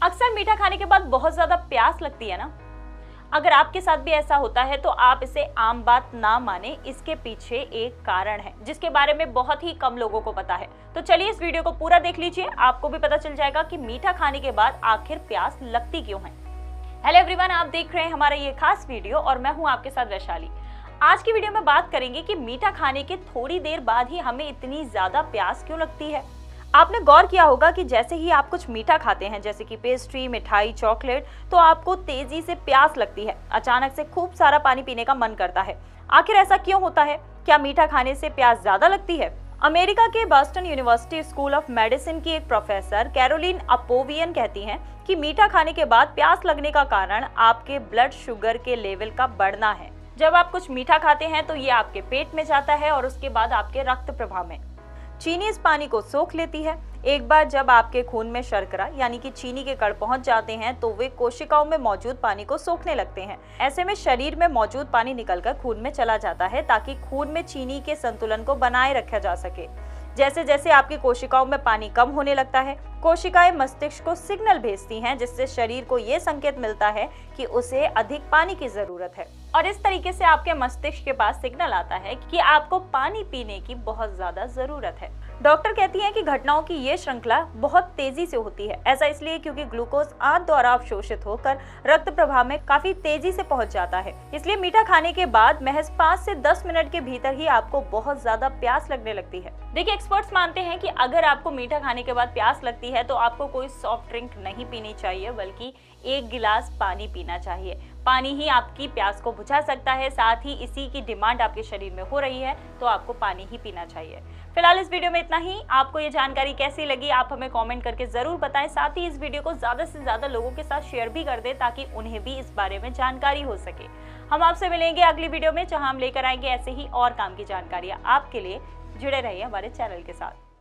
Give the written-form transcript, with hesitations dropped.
अक्सर मीठा खाने के बाद बहुत ज्यादा प्यास लगती है ना। अगर आपके साथ भी ऐसा होता है तो आप इसे आम बात ना माने, इसके पीछे एक कारण है जिसके बारे में बहुत ही कम लोगों को पता है। तो चलिए इस वीडियो को पूरा देख लीजिए, आपको भी पता चल जाएगा कि मीठा खाने के बाद आखिर प्यास लगती क्यों है। हेलो एवरीवन, आप देख रहे हैं हमारा ये खास वीडियो और मैं हूं आपके साथ वैशाली। आज की वीडियो में बात करेंगे कि मीठा खाने के थोड़ी देर बाद ही हमें इतनी ज्यादा प्यास क्यों लगती है। आपने गौर किया होगा कि जैसे ही आप कुछ मीठा खाते हैं, जैसे कि पेस्ट्री, मिठाई, चॉकलेट, तो आपको तेजी से प्यास लगती है। अचानक से खूब सारा पानी पीने का मन करता है। आखिर ऐसा क्यों होता है? क्या मीठा खाने से प्यास ज्यादा लगती है? अमेरिका के Boston university school of medicine की एक प्रोफेसर कैरोलिन अपोवियन कहती हैं कि मीठा खाने के बाद प्यास लगने का कारण आपके ब्लड शुगर के लेवल का बढ़ना है। जब आप कुछ मीठा खाते हैं तो ये आपके पेट में जाता है और उसके बाद आपके रक्त प्रवाह में। चीनी इस पानी को सोख लेती है। एक बार जब आपके खून में शर्करा यानी कि चीनी के कण पहुंच जाते हैं तो वे कोशिकाओं में मौजूद पानी को सोखने लगते हैं। ऐसे में शरीर में मौजूद पानी निकलकर खून में चला जाता है ताकि खून में चीनी के संतुलन को बनाए रखा जा सके। जैसे जैसे आपकी कोशिकाओं में पानी कम होने लगता है, कोशिकाएं मस्तिष्क को सिग्नल भेजती हैं, जिससे शरीर को ये संकेत मिलता है कि उसे अधिक पानी की जरूरत है। और इस तरीके से आपके मस्तिष्क के पास सिग्नल आता है कि आपको पानी पीने की बहुत ज्यादा जरूरत है। डॉक्टर कहती हैं कि घटनाओं की ये श्रृंखला बहुत तेजी से होती है। ऐसा इसलिए क्योंकि ग्लूकोज आंत द्वारा अवशोषित होकर रक्त प्रवाह में काफी तेजी से पहुंच जाता है। इसलिए मीठा खाने के बाद महज 5 से 10 मिनट के भीतर ही आपको बहुत ज्यादा प्यास लगने लगती है। देखिए, एक्सपर्ट्स मानते हैं कि अगर आपको मीठा खाने के बाद प्यास लगती है तो आपको कोई सॉफ्ट ड्रिंक नहीं पीनी चाहिए, बल्कि 1 गिलास पानी पीना चाहिए। पानी ही आपकी प्यास को बुझा सकता है। साथ ही इसी की डिमांड आपके शरीर में हो रही है तो आपको पानी ही पीना चाहिए। फिलहाल इस वीडियो में इतना ही। आपको ये जानकारी कैसी लगी आप हमें कमेंट करके जरूर बताएं। साथ ही इस वीडियो को ज्यादा से ज्यादा लोगों के साथ शेयर भी कर दें ताकि उन्हें भी इस बारे में जानकारी हो सके। हम आपसे मिलेंगे अगली वीडियो में, जहां हम लेकर आएंगे ऐसे ही और काम की जानकारियां आपके लिए। जुड़े रहिए हमारे चैनल के साथ।